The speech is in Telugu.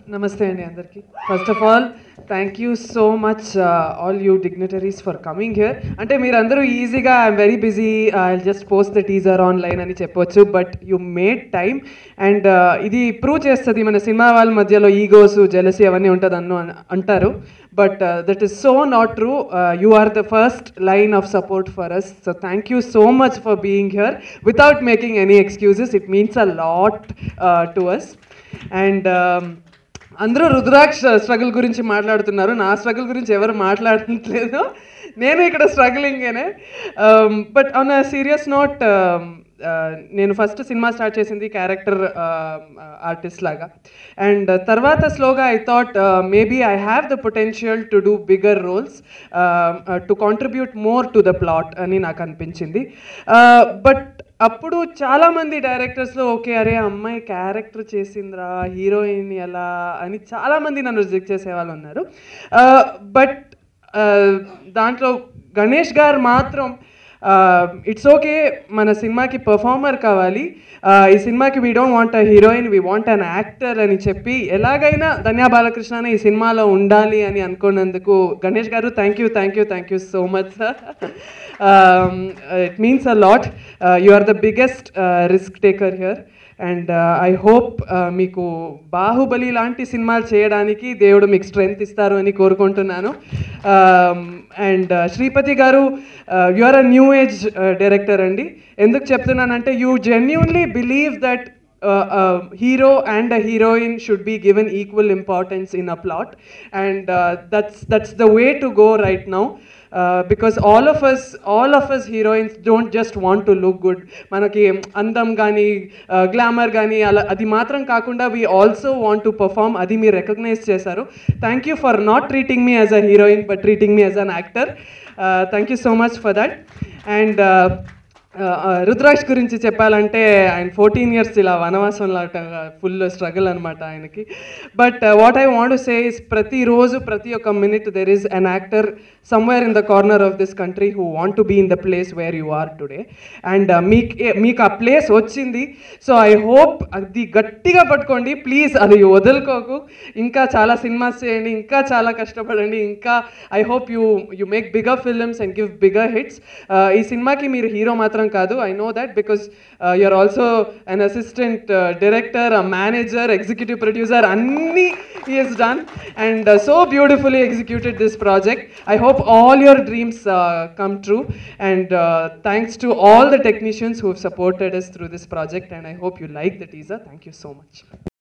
Namaste and andarki. First of all, thank you so much, all you dignitaries for coming here. Ante meerandaru easyga I'm very busy. I'll just post the teaser online ani cheppochu, but you made time and idi prove chestadi mana cinema vaal madhyalo egos, jealousy avanni untadannu antaru. But that is so not true. You are the first line of support for us. So thank you so much for being here without making any excuses. It means a lot to us. And అందరూ రుద్రాక్ష స్ట్రగుల్ గురించి మాట్లాడుతున్నారు, నా స్ట్రగుల్ గురించి ఎవరు మాట్లాడట్లేదు. నేను ఇక్కడ స్ట్రగులింగేనే. But on a serious note, నేను ఫస్ట్ సినిమా స్టార్ట్ చేసింది క్యారెక్టర్ ఆర్టిస్ట్ లాగా, అండ్ తర్వాత స్లోగా I thought maybe I have the potential to do bigger roles, to contribute more to the plot అని నాకు అనిపించింది. బట్ అప్పుడు చాలామంది డైరెక్టర్స్లో ఓకే అరే అమ్మాయి క్యారెక్టర్ చేసిందిరా, హీరోయిన్ ఎలా అని చాలామంది నన్ను రిజెక్ట్ చేసేవాళ్ళు ఉన్నారు. బట్ దాంట్లో గణేష్ గారు మాత్రం ఇట్స్ ఓకే, మన సినిమాకి పర్ఫార్మర్ కావాలి, ఈ సినిమాకి we don't want a heroine, we want an actor అని చెప్పి ఎలాగైనా ధన్య బాలకృష్ణ ఈ సినిమాలో ఉండాలి అని అనుకున్నందుకు Ganesh garu thank you so much sir. It means a lot. You are the biggest risk taker here and I hope మీకు బాహుబలి లాంటి సినిమాలు చేయడానికి దేవుడు మీకు స్ట్రెంగ్త్ ఇస్తారు అని కోరుకుంటున్నాను. And Sripathi garu, you are a new age director అండి. ఎందుకు చెప్తున్నానంటే you genuinely believe that hero and a heroine should be given equal importance in a plot, and that's the way to go right now. Because all of us heroines don't just want to look good. Manaki andam gaani glamour gaani adi matram kaakunda we also want to perform. Adi meer recognize chesaru. Thank you for not treating me as a heroine but treating me as an actor. Thank you so much for that. And Rudraksh గురించి చెప్పాలంటే ఆయన 14 years ఇలా వనవాసంలో ఫుల్ స్ట్రగుల్ అనమాట ఆయనకి. But what I want to say is ప్రతిరోజు ప్రతి ఒక్క minute there is an actor somewhere in the corner of this country who want to be in the place where you are today. And మీకు ఆ ప్లేస్ వచ్చింది. సో ఐ హోప్ అది గట్టిగా పట్టుకోండి ప్లీజ్, అది వదులుకోకు. ఇంకా చాలా సినిమాస్ చేయండి, ఇంకా చాలా కష్టపడండి. ఇంకా I hope you make bigger films and give bigger hits. ఈ సినిమాకి మీరు హీరో మాత్రం కాదు, I know that because you're also an assistant director, a manager, executive producer, anni he has done and so beautifully executed this project. I hope all your dreams come true and thanks to all the technicians who have supported us through this project and I hope you like the teaser. Thank you so much.